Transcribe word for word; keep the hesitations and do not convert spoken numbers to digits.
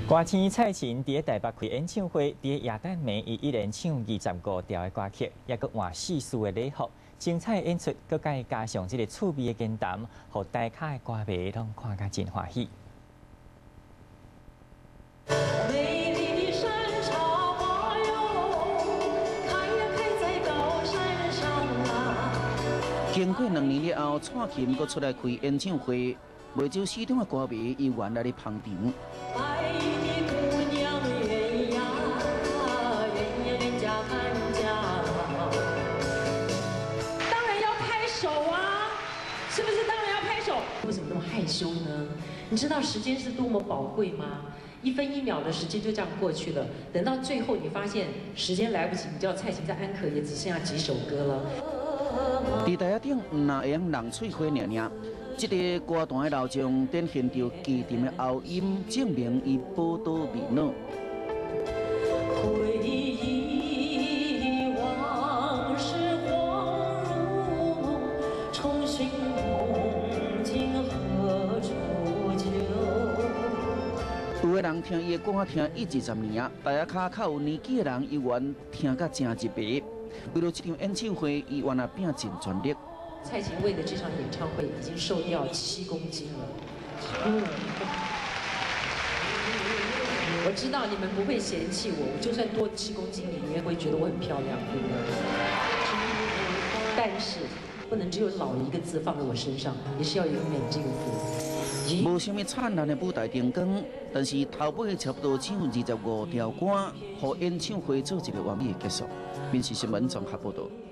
歌星蔡琴伫台北开演唱会，伫耶诞暝伊一连唱二十五条的歌曲，也佮换四序的礼服，精彩演出，佮佮加上这个趣味的言谈，互台下的歌迷拢看甲真欢喜。 经过两年了后，蔡琴阁出来开演唱会，未少市场的歌迷依然来咧捧场。 当然要拍手啊，是不是？当然要拍手。为什么那么害羞呢？你知道时间是多么宝贵吗？ 一分一秒的时间就这样过去了，等到最后你发现时间来不及，你知道蔡琴在安可也只剩下几首歌了。 伫台下顶唔那会用冷翠花尔尔，这个歌坛的老将展现着奇沉的喉音，证明伊宝刀未老。回忆往事恍如梦，重寻梦境何处求？ 有个人听伊的歌听一二十年啊，大家卡较有年纪的人依然听甲真入迷。为了这场演唱会，伊原来拼尽全力。 蔡琴为了这场演唱会已经瘦掉七公斤了。嗯，我知道你们不会嫌弃我，我就算多七公斤，你们也会觉得我很漂亮，对不对？但是不能只有老一个字放在我身上，也是要有美这个字。 无什么灿烂的舞台灯光，但是头尾差不多唱二十五条歌，互演唱会做一个完美的结束。民视新闻综合报道。